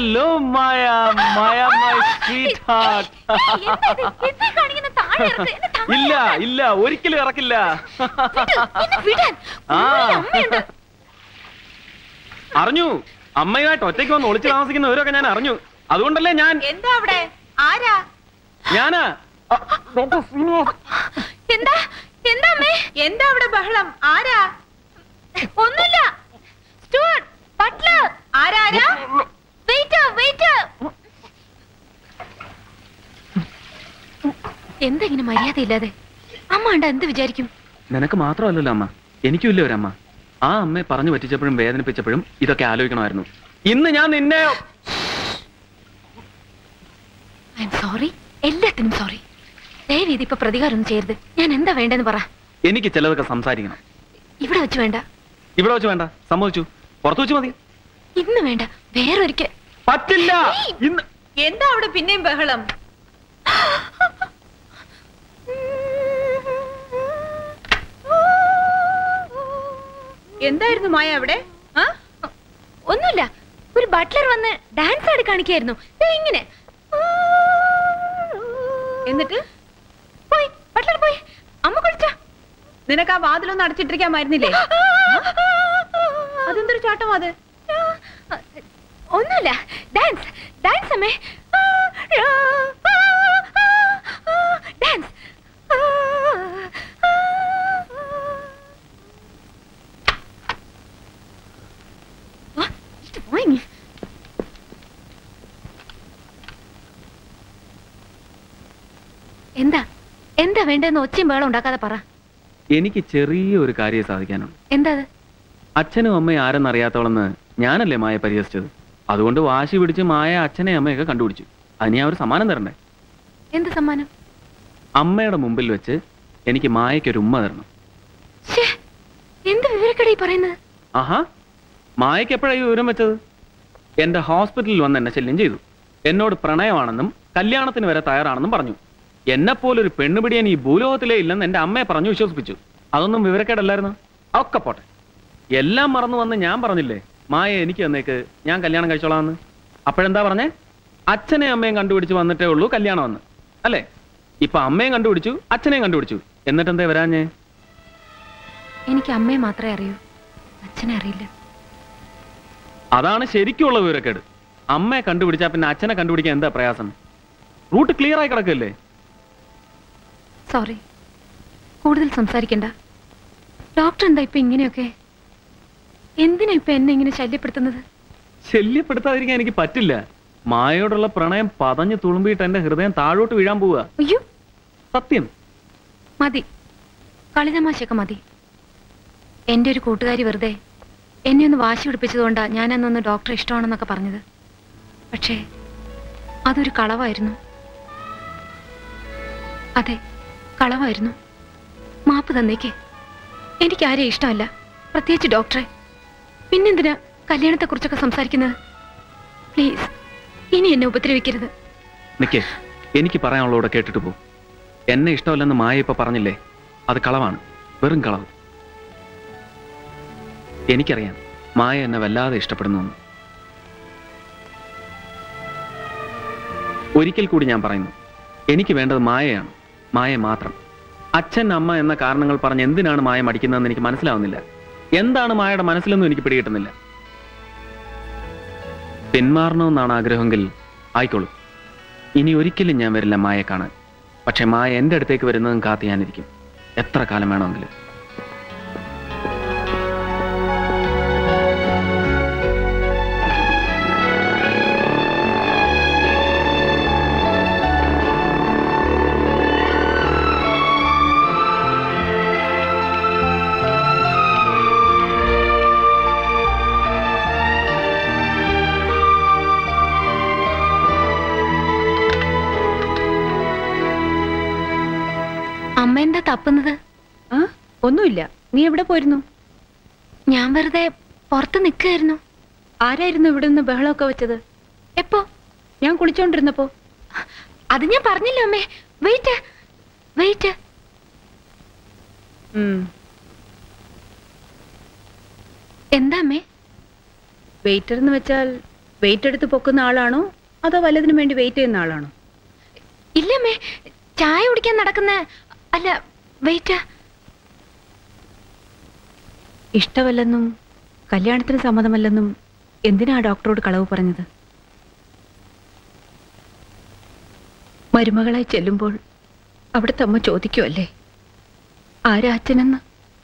Hello Maya, Maya my sweet heart. ഇല്ല ഇല്ല, ഒരിക്കലും ഇറക്കില്ല. അറിഞ്ഞു, അമ്മയുമായിട്ട് ഒറ്റയ്ക്ക് വന്ന് ഒളിച്ചു താമസിക്കുന്നവരൊക്കെ ഞാൻ അറിഞ്ഞു. അതുകൊണ്ടല്ലേ ഞാൻ. എന്താ അവിടെ? ആരാ? ഞാനാ. എന്താ എന്താ അമ്മേ? എന്താ അവിടെ ബഹളം? ആരാ? ഒന്നുമില്ല. സ്റ്റുവർട്ട്, ബട്ട്ലർ, ആരാ? Waiter, waiter. എന്താ ഇങ്ങനെ മര്യാദ ഇല്ലാതെ? അമ്മ കണ്ടാ എന്ത് വിചാരിക്കും? നിനക്ക് മാത്രമല്ലല്ലോ അമ്മ, എനിക്കും ഇല്ല ഒരമ്മ. ആ അമ്മയെ പറഞ്ഞു പറ്റിച്ചപ്പോഴും വേദനിപ്പിച്ചപ്പോഴും ഇതൊക്കെ ആലോചിക്കണമായിരുന്നു. ഇന്ന് ഞാൻ നിന്നെ. ഐ എം സോറി, എല്ലാത്തിനും സോറി. ദയവേദി ഇപ്പൊ പ്രതികാരം ചെയ്യരുത്. ഞാൻ എന്താ വേണ്ടെന്ന് പറ. എനിക്ക് ചിലതൊക്കെ സംസാരിക്കണം. ഇവിടെ വെച്ച് വേണ്ട. ഇവിടെ വെച്ച് വേണ്ട, സമ്മതിച്ചു. പുറത്തു വെച്ച് മതി. ഇന്ന് വേണ്ട, വേറൊരിക്കൽ. പറ്റില്ല. ഇന്ന് എന്താ അവിടെ പിന്നെയും ബഹളം? എന്തായിരുന്നു മായ അവിടെ? ഒന്നുമില്ല, ഒരു ബട്ട്ലർ വന്ന് ഡാൻസ് ആടി കാണിക്കായിരുന്നു. ഇങ്ങനെ എന്നിട്ട് പോയി, ബട്ട്ലർ പോയി. അമ്മ കുളിച്ച. നിനക്ക് ആ വാതിലൊന്നും അടച്ചിട്ടിരിക്കാമായിരുന്നില്ലേ? അതെന്തൊരു ചാട്ടം അത്? ഒന്നുമില്ല, ഡാൻസ് ഡാൻസ് അമ്മേ, ഡാൻസ്. എന്താ എന്താ വേണ്ടെന്ന് ഒച്ചയും ബഹളം ഉണ്ടാക്കാതെ പറ. എനിക്ക് ചെറിയൊരു കാര്യം സാധിക്കാനുണ്ട്. എന്താ? അച്ഛനും അമ്മയും ആരെന്നറിയാത്തോളെന്ന് ഞാനല്ലേ മായ പരിഹസിച്ചത്. അതുകൊണ്ട് വാശി പിടിച്ച് മായ അച്ഛനെ അമ്മയൊക്കെ കണ്ടുപിടിച്ചു. അതിന് ഞാൻ ഒരു സമ്മാനം തരണ്ടേ? എന്ത് സമ്മാനം? അമ്മയുടെ മുമ്പിൽ വെച്ച് എനിക്ക് മായയ്ക്കൊരു ഉമ്മ തരണം. എന്ത് വിവരക്കടയി പറയുന്നത്? ആഹാ, മായയ്ക്ക് എപ്പോഴാണ് ഈ വിവരം വെച്ചത്? എന്റെ ഹോസ്പിറ്റലിൽ വന്ന് എന്നെ ശല്യം ചെയ്തു. എന്നോട് പ്രണയമാണെന്നും കല്യാണത്തിന് വരെ തയ്യാറാണെന്നും പറഞ്ഞു. എന്നെപ്പോലൊരു പെണ്ണുപിടിയാൻ ഈ ഭൂലോകത്തിലേ ഇല്ലെന്ന് എന്റെ അമ്മയെ പറഞ്ഞു വിശ്വസിപ്പിച്ചു. അതൊന്നും വിവരക്കേടല്ലായിരുന്നു. ഒക്കെ പോട്ടെ, എല്ലാം മറന്നു വന്ന് ഞാൻ പറഞ്ഞില്ലേ മായ എനിക്ക് തന്നേക്ക്, ഞാൻ കല്യാണം കഴിച്ചോളാമെന്ന്. അപ്പോഴെന്താ പറഞ്ഞേ? അച്ഛനെയും അമ്മയും കണ്ടുപിടിച്ച് വന്നിട്ടേ ഉള്ളൂ കല്യാണം എന്ന് അല്ലേ? ഇപ്പൊ അമ്മയും കണ്ടുപിടിച്ചു, അച്ഛനെയും കണ്ടുപിടിച്ചു. എന്നിട്ടെന്തേ വരാഞ്ഞേ? എനിക്ക് അമ്മയെ മാത്രമേ അറിയൂ, അച്ഛനെ അറിയില്ല. അതാണ് ശരിക്കുള്ള വിവരക്കേട്. അമ്മയെ കണ്ടുപിടിച്ചാ പിന്നെ അച്ഛനെ കണ്ടുപിടിക്കാൻ എന്താ പ്രയാസം? റൂട്ട് ക്ലിയർ ആയി കിടക്കല്ലേ? സോറി, കൂടുതൽ സംസാരിക്കണ്ട. ഡോക്ടർ എന്താ ഇപ്പൊ ഇങ്ങനെയൊക്കെ? എന്തിനാ ഇപ്പൊ എന്നെ ഇങ്ങനെ ശല്യപ്പെടുത്തുന്നത്? ശല്യപ്പെടുത്താതിരിക്കാൻ എനിക്ക് പറ്റില്ല. മായയോടുള്ള പ്രണയം പതഞ്ഞു തുളുമ്പിയിട്ട് എന്റെ ഹൃദയം താഴോട്ട് വീഴാൻ പോവുക. അയ്യോ, സത്യം. മതി, കളിതമാശയൊക്കെ മതി. എന്റെ ഒരു കൂട്ടുകാരി വെറുതെ എന്നെ ഒന്ന് വാശി പിടിപ്പിച്ചതുകൊണ്ടാ ഞാൻ അന്നൊന്ന് ഡോക്ടറെ ഇഷ്ടമാണെന്നൊക്കെ പറഞ്ഞത്. പക്ഷേ അതൊരു കളവായിരുന്നു. അതെ, കളവായിരുന്നു. മാപ്പ് തന്നേക്ക്. എനിക്കാരെയും ഇഷ്ടമല്ല, പ്രത്യേകിച്ച് ഡോക്ടറെ. പിന്നെന്തിനാ കല്യാണത്തെക്കുറിച്ചൊക്കെ സംസാരിക്കുന്നത്? പ്ലീസ്, ഇനി എന്നെ ഉപദ്രവിക്കരുത്. നിക്കേ, എനിക്ക് പറയാനുള്ളൂടെ കേട്ടിട്ട് പോ. എന്നെ ഇഷ്ടമല്ലെന്ന് മായ ഇപ്പൊ പറഞ്ഞില്ലേ, അത് കളവാണ്, വെറും കളവ്. എനിക്കറിയാം മായ എന്നെ വല്ലാതെ ഇഷ്ടപ്പെടുന്നു. ഒരിക്കൽ കൂടി ഞാൻ പറയുന്നു, എനിക്ക് വേണ്ടത് മായയാണ്, മായ മാത്രം. അച്ഛൻ അമ്മ എന്ന കാരണങ്ങൾ പറഞ്ഞ് എന്തിനാണ് മായ മടിക്കുന്നതെന്ന് എനിക്ക് മനസ്സിലാവുന്നില്ല. എന്താണ് മായയുടെ മനസ്സിലൊന്നും എനിക്ക് പിടികിട്ടുന്നില്ല. പിന്മാറണമെന്നാണ് ആഗ്രഹമെങ്കിൽ ആയിക്കോളൂ. ഇനി ഒരിക്കലും ഞാൻ വരില്ല മായ കാണാൻ. പക്ഷെ മായ എൻ്റെ അടുത്തേക്ക് വരുന്നതും കാത്ത് ഞാനിരിക്കും, എത്ര കാലം വേണമെങ്കിലും. അമ്മ എന്താ തപ്പുന്നത്? ഒന്നുമില്ല. നീ എവിടെ പോയിരുന്നു? ഞാൻ വെറുതെ പുറത്ത് നിൽക്കുകയായിരുന്നു. ആരായിരുന്നു ഇവിടെ നിന്ന് ബഹളമൊക്കെ വെച്ചത്? എപ്പോ? ഞാൻ കുളിച്ചോണ്ടിരുന്നപ്പോ. അത് ഞാൻ പറഞ്ഞില്ല അമ്മേ. Wait wait. എന്താ അമ്മേ? വെയിറ്റർ എന്ന് വെച്ചാൽ വെയിറ്റ് എടുത്ത് പൊക്കുന്ന ആളാണോ അതോ വല്ലതിനു വേണ്ടി വെയിറ്റ് ചെയ്യുന്ന ആളാണോ? ഇല്ലമ്മേ, ചായ കുടിക്കാൻ നടക്കുന്ന അല്ല, വെയിറ്റാ. ഇഷ്ടമല്ലെന്നും കല്യാണത്തിന് സമ്മതമല്ലെന്നും എന്തിനാ ഡോക്ടറോട് കളവ് പറഞ്ഞത്? മരുമകളായി ചെല്ലുമ്പോൾ അവിടുത്തെ അമ്മ ചോദിക്കുമല്ലേ ആരാ അച്ഛനെന്ന്?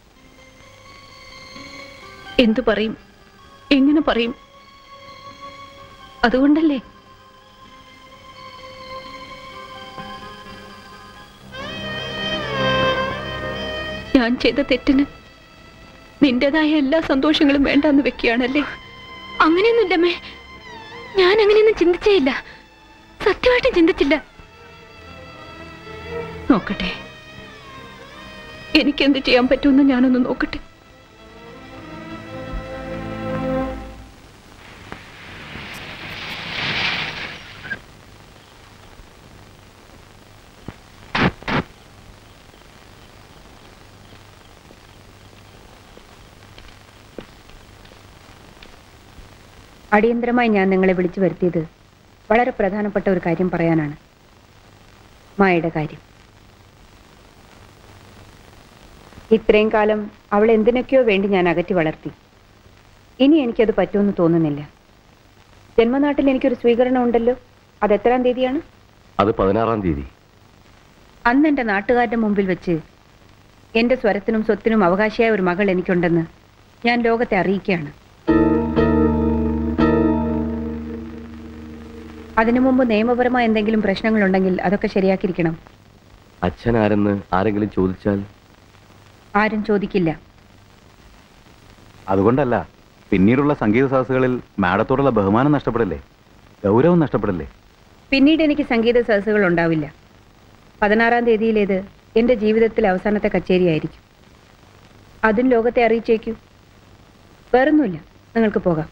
എന്തു പറയും, എങ്ങനെ പറയും? അതുകൊണ്ടല്ലേ ഞാൻ ചെയ്ത തെറ്റിന് നിന്റേതായ എല്ലാ സന്തോഷങ്ങളും വേണ്ടെന്ന് വെക്കുകയാണല്ലേ? അങ്ങനെയൊന്നുമില്ലമ്മേ, ഞാൻ അങ്ങനെയൊന്നും ചിന്തിച്ചേ ഇല്ല, സത്യമായിട്ടും ചിന്തിച്ചില്ല. നോക്കട്ടെ, എനിക്കെന്ത് ചെയ്യാൻ പറ്റുമെന്ന് ഞാനൊന്ന് നോക്കട്ടെ. അടിയന്തരമായി ഞാൻ നിങ്ങളെ വിളിച്ചു വരുത്തിയത് വളരെ പ്രധാനപ്പെട്ട ഒരു കാര്യം പറയാനാണ്. മായയുടെ കാര്യം. ഇത്രയും കാലം അവൾ എന്തിനൊക്കെയോ വേണ്ടി ഞാൻ അകറ്റി വളർത്തി. ഇനി എനിക്കത് പറ്റുമെന്ന് തോന്നുന്നില്ല. ജന്മനാട്ടിൽ എനിക്കൊരു സ്വീകരണം ഉണ്ടല്ലോ. അത് എത്രാം തീയതിയാണ്? അത് 16-ാം തീയതി. അന്ന് എൻ്റെ നാട്ടുകാരുടെ മുമ്പിൽ വെച്ച് എൻ്റെ സ്വരത്തിനും സ്വത്തിനും അവകാശിയായ ഒരു മകൾ എനിക്കുണ്ടെന്ന് ഞാൻ ലോകത്തെ അറിയിക്കുകയാണ്. അതിനു മുമ്പ് നിയമപരമായ എന്തെങ്കിലും പ്രശ്നങ്ങളുണ്ടെങ്കിൽ അതൊക്കെ ശരിയാക്കിയിരിക്കണം. അച്ഛൻ ആരെന്ന് ആരെങ്കിലും ചോദിച്ചാൽ? ആരും ചോദിക്കില്ല. അതുകൊണ്ടല്ല, പിന്നീടുള്ള സംഗീത സദസ്സുകളിൽ മാഡത്തോടുള്ള ബഹുമാനം നഷ്ടപ്പെടില്ലേ, ഗൗരവം നഷ്ടപ്പെടില്ലേ? പിന്നീട് എനിക്ക് സംഗീത സദസ്സുകൾ ഉണ്ടാവില്ല. 16-ാം തീയതിയിലേത് എൻ്റെ ജീവിതത്തിലെ അവസാനത്തെ കച്ചേരിയായിരിക്കും. അതും ലോകത്തെ അറിയിച്ചേക്കൂ. വേറൊന്നുമില്ല, നിങ്ങൾക്ക് പോകാം.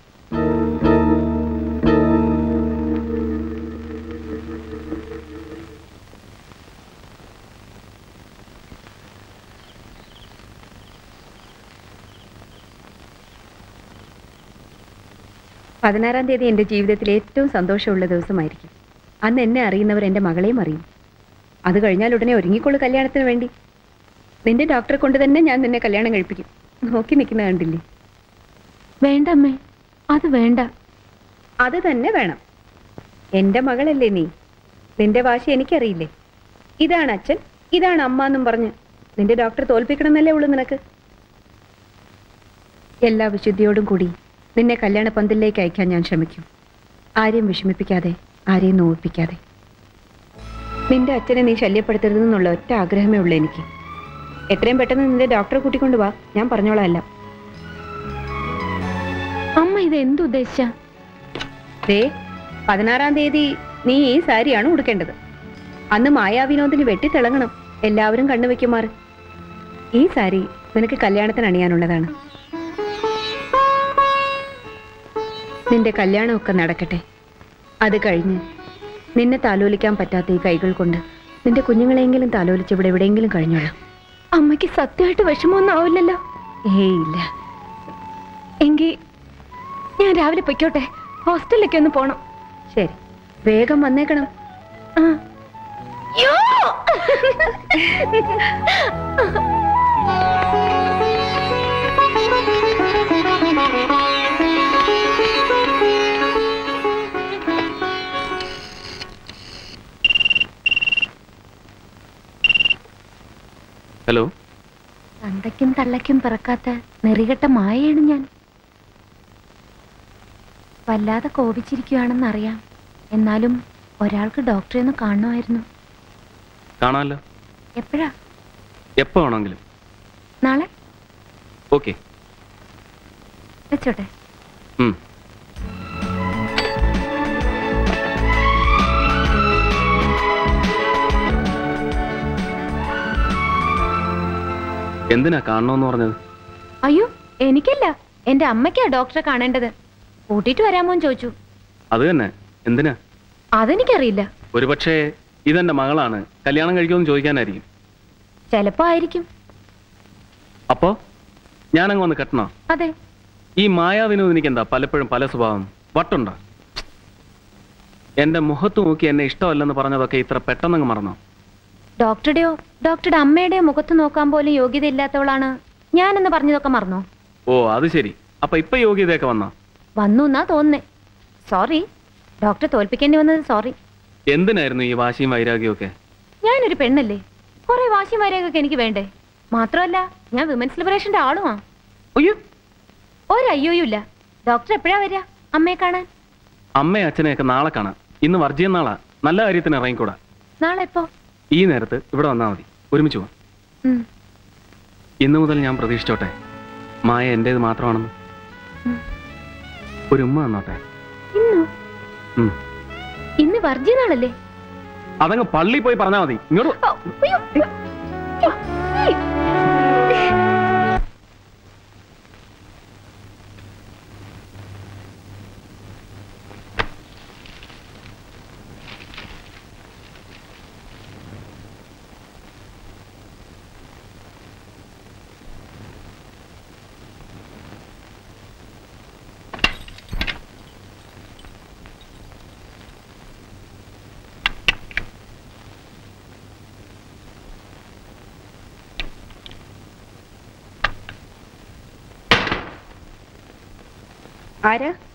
പതിനാറാം തീയതി എൻ്റെ ജീവിതത്തിലെ ഏറ്റവും സന്തോഷമുള്ള ദിവസമായിരിക്കും. അന്ന് എന്നെ അറിയുന്നവർ എൻ്റെ മകളെയും അറിയും. അത് കഴിഞ്ഞാൽ ഉടനെ ഒരുങ്ങിക്കൊള്ളു കല്യാണത്തിന് വേണ്ടി. നിന്റെ ഡോക്ടറെ കൊണ്ട് തന്നെ ഞാൻ നിന്നെ കല്യാണം കഴിപ്പിക്കും. നോക്കി നിൽക്കുന്ന കണ്ടില്ലേ? വേണ്ട അമ്മേ, അത് വേണ്ട. അത് തന്നെ വേണം. എൻ്റെ മകളല്ലേ നീ. നിന്റെ വാശി എനിക്കറിയില്ലേ. ഇതാണ് അച്ഛൻ, ഇതാണ് അമ്മ എന്നും പറഞ്ഞ് നിന്റെ ഡോക്ടർ തോൽപ്പിക്കണമെന്നല്ലേ ഉള്ളൂ നിനക്ക്. എല്ലാ വിശുദ്ധിയോടും കൂടി നിന്നെ കല്യാണ പന്തലിലേക്ക് അയക്കാൻ ഞാൻ ശ്രമിക്കും. ആരെയും വിഷമിപ്പിക്കാതെ, ആരെയും നോവിപ്പിക്കാതെ. നിന്റെ അച്ഛനെ നീ ശല്യപ്പെടുത്തരുതെന്നുള്ള ഒറ്റ ആഗ്രഹമേ ഉള്ളൂ എനിക്ക്. എത്രയും പെട്ടെന്ന് നിന്റെ ഡോക്ടറെ കൂട്ടിക്കൊണ്ടു വാ, ഞാൻ പറഞ്ഞോളാം എല്ലാം. അമ്മ ഇത് എന്തുദ്ദേശിച്ച? 16-ാം തീയതി നീ ഈ സാരിയാണ് ഉടുക്കേണ്ടത്. അന്ന് മായാവിനോദിന് വെട്ടിത്തിളങ്ങണം, എല്ലാവരും കണ്ണുവെക്കുമാർ. ഈ സാരി നിനക്ക് കല്യാണത്തിന് അണിയാനുള്ളതാണ്. നിന്റെ കല്യാണമൊക്കെ നടക്കട്ടെ. അത് കഴിഞ്ഞ് നിന്നെ താലോലിക്കാൻ പറ്റാത്ത ഈ കൈകൾ കൊണ്ട് നിന്റെ കുഞ്ഞുങ്ങളെങ്കിലും താലോലിച്ച് ഇവിടെ എവിടെയെങ്കിലും കഴിഞ്ഞോളാം. അമ്മയ്ക്ക് സത്യമായിട്ട് വിഷമമൊന്നും ആവില്ലല്ലോ? ഏയ് ഇല്ല. എങ്കിൽ ഞാൻ രാവിലെ പൊയ്ക്കോട്ടെ, ഹോസ്റ്റലിലേക്ക് ഒന്ന് പോണം. ശരി, വേഗം വന്നേക്കണം. ആ. യ്യോ! ഹലോ. തന്തയ്ക്കും തള്ളയ്ക്കും പിറക്കാത്ത നെറികെട്ട മായയാണ് ഞാൻ. വല്ലാതെ കോപിച്ചിരിക്കുകയാണെന്നറിയാം. എന്നാലും ഒരാൾക്ക് ഡോക്ടറെ ഒന്ന് കാണണമായിരുന്നു. കാണാമല്ലോ. എപ്പോഴാ? എപ്പോ വേണമെങ്കിലും. നാളെ? ഓക്കെ, വെച്ചോട്ടെ. എന്തിനാ കാണണമെന്ന് പറഞ്ഞത്? അയ്യോ, എനിക്കല്ല, എന്റെ അമ്മയ്ക്കാ ഡോക്ടറെ കാണേണ്ടത്. കൂട്ടിട്ട് വരാമോന്ന് ചോദിച്ചു. അത് തന്നെ. എന്തിനാ? അതെനിക്കറിയില്ല. ഒരുപക്ഷെ ഇതെന്റെ മകളാണ്, കല്യാണം കഴിക്കുമെന്ന് ചോദിക്കാനായിരിക്കും. ചിലപ്പോ ആയിരിക്കും. അപ്പോ ഞാനങ്ങ് വന്ന് കെട്ടണോ? അതെ. ഈ മായാവിനോദിനിക്ക് എന്താ പലപ്പോഴും പല സ്വഭാവം? വട്ടുണ്ടോ? എന്റെ മുഖത്ത് നോക്കി എന്നെ ഇഷ്ടമല്ലെന്ന് പറഞ്ഞതൊക്കെ ഇത്ര പെട്ടെന്നങ്ങ് മറന്നോ? ഡോക്ടറുടെ അമ്മയുടെയോ മുഖത്ത് നോക്കാൻ പോലും യോഗ്യത ഇല്ലാത്തവളാണ് ഞാനെന്ന് പറഞ്ഞതൊക്കെ മറന്നോ? ഓ അത് ശരി. അപ്പൊ ഇപ്പൊ യോഗ്യതയൊക്കെ വന്നു എന്നാ തോന്നുന്നേ. സോറി, ഡോക്ടറെ തോൽപ്പിക്കേണ്ടി വന്നത് സോറി. എന്തിനായിരുന്നു ഈ വാശിയും വൈരാഗ്യവും ഒക്കെ? ഞാനൊരു പെണ്ണല്ലേ, കുറെ വാശിയും വൈരാഗ്യമൊക്കെ എനിക്ക് വേണ്ടേ? മാത്രമല്ല ഞാൻ വിമൻസ് ലിബറേഷന്റെ ആളുമാ. അയ്യോ, ഒരയ്യോയും ഇല്ല. ഡോക്ടർ എപ്പോഴാ വരിക അമ്മയെ കാണാൻ? അമ്മയും അച്ഛനെയൊക്കെ നാളെ കാണാം. ഇന്ന് വർജിയം നാളാ. നല്ല കാര്യത്തിന് ഇറങ്ങിക്കൂടാ. നാളെ എപ്പോ? ഈ നേരത്ത് ഇവിടെ വന്നാൽ മതി. ഒരുമിച്ച് പോവാം. ഇന്നു മുതൽ ഞാൻ പ്രതീക്ഷിച്ചോട്ടെ മായ എന്റേത് മാത്രമാണെന്ന്. ഒരു ഉമ്മ വന്നോട്ടെ. ഇന്ന് വർജിയ നാളല്ലേ? അതങ്ങ് പള്ളി പോയി പറഞ്ഞാൽ മതി. ഇങ്ങോട്ട് ആരാ?